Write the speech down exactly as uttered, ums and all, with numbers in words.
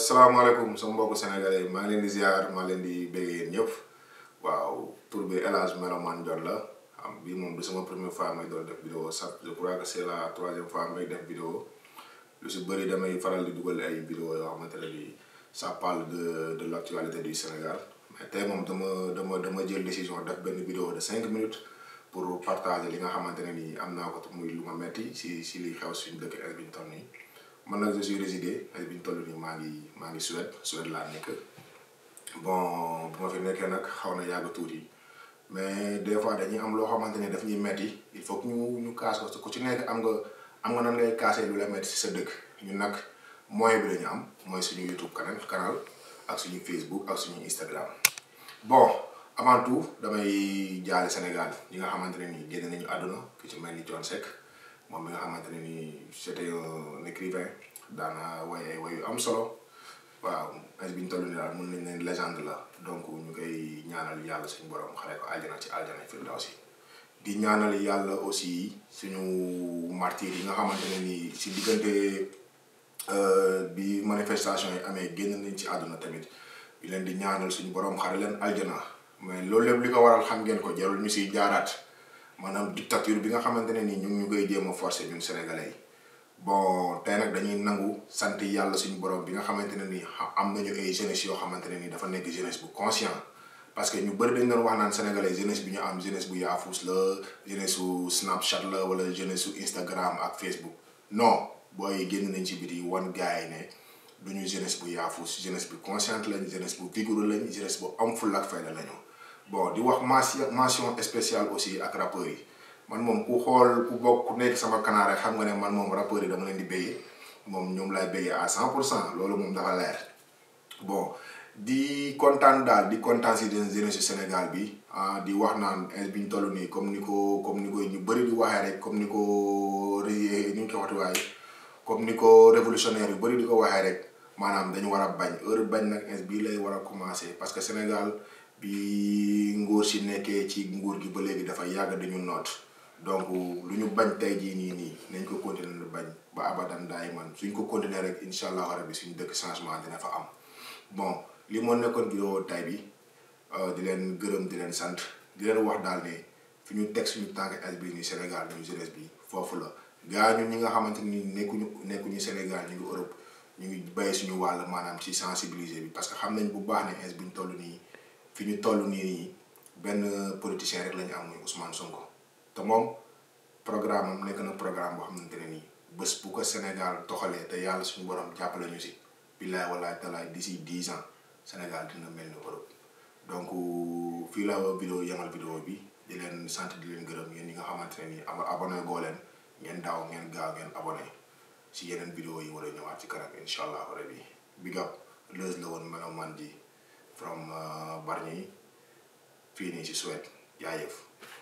Assalamualaikum sama mbokku sénégalais maa ngi leen di ziar maa leen di bëgg yéen ñëpp waaw tur bi El Hadj Meloman John la am bii moom du sama première fois may doon def vidéo sax je crois que c'est la troisième fois may def vidéo lu si bëri damay faral di dugal ay vidéo yoo xamante ne bi ça parle de de l'actualité du Sénégal mais tey moom dama dama dama jël décision def benn vidéo de cinq minutes pour partager li nga xamante ne nii am naa ko muy lu ma metti si si li xew suñu dëkk ak bi ñu toll nii man nag je suis résidé ak bi ñu toll nii maa ngi maa ngi Suède Suède laa nekk bon bu ma fi nekkee nag xaw na yàgg tuuti mais des fois dañuy am loo xamante ne daf ñuy metti il faut que ñu ñu kaas ko ku ci nekk am nga am nga nan ngay kaasee lu la metti si sa dëkk ñun nag moyen bi lañu am mooy suñu YouTube canal canal ak suñu Facebook ak suñu Instagram. Bon avant tout damay jaale Sénégal ñi nga xamante ne nii génn nañu àdduna ki ci mel ni Thione Seck moom mi nga xamante ne nii c'était un écrivain daana way ay way yu am solo waaw as bi ñu toll nii daal mën nañ leen légende la donc ñu koy ñaanal yàlla suñu borom xare ko aljana ci aljana firdawsi di ñaanal yàlla aussi suñu martyr yi nga xamante ne nii si diggante bi manifestation yi amee génn nañ ci àdduna tamit di leen di ñaanal suñu borom xare leen aljana mais loolu lépp li ko waral xam ngeen ko jarul ñu siy jaaraat maanaam dictature bi nga xamante ne nii ñu ngi ñu koy jéem a forcer ñun sénégalais yi bon tey nag dañuy nangu sant yàlla suñu borom bi nga xamante ne nii am nañu ay jeunesse yoo xamante ne nii dafa nekk jeunesse bu conscient parce que ñu bëri dañ doon wax naan sénégalais jeunesse bi ñu am jeunesse bu yaafus la jeunesse su Snapchat la wala jeunesse su Instagram ak Facebook non booy génn nañ ci biti wan gars yi ne duñu jeunesse bu yaafus jeunesse bu consciente lañ jeunesse bu vigoureux lañ jeunesse bu am fulla ak fayda lañu bon di wax mention mention spéciale aussi ak rappeurs yi man moom ku xool ku bokk ku nekk sama canal rek xam nga ne man moom rappeurs yi dama leen di béyee moom ñoom laay béyee à cent pour cent loolu moom dafa leer bon di kontaan daal di kontaan si jeunesse Sénégal bi ah di wax naan bi ñu toll nii comme ni ko comme ni ko ñu bëri di waxee rek comme ni ko ni ñu ko waxtu waaye comme ni ko révolutionnaire yu bëri di ko waxee rek maanaam dañu war a bañ heure bañ nag ins bii lay war a commencer parce que Sénégal bi nguur si nekkee ci nguur gi ba léegi dafa yàgg dañu noot donc lu ñu bañ tey jii nii nii nañ ko continuer lu bañ ba abadan daay man suñ ko continuer rek incha allah rabbi suñu dëkk changement dina fa am bon li moo nekkoon vidéo tay bi di leen gërëm di leen sant di leen wax daal ne fi ñu teg suñu tànk as bi ni Sénégal ñu jeunesse bi foofu la gaa ñun ñi nga xamante ni nekkuñu nekkuñu Sénégal ñu ngi Europe ñu ngi bàyyi suñu wàll maanaam ci sensibiliser bi parce que xam nañ bu baax ne as bi ñu toll nii fi ñu toll nii benn politicien rek la ñu am muy Ousmane Sonko te moom programme am nekk na programme boo xamante ne nii bés bu ko Sénégal toxalee te yàlla suñu borom jàppale ñu si billaay walaay talaay d'ici dix ans Sénégal dina mel ni Europe donc fii la vidéo yamal vidéo bi di leen sant di leen gërëm yéen ñi nga xamante ne nii abonné goo leen ngeen daaw ngeen gaaw ngeen abonné si yeneen vidéo yi war a ñëwaat ci kanam incha allah rabbi big up Leuz la woon Meloman ji from Bargny fii nii si Suède jaajëf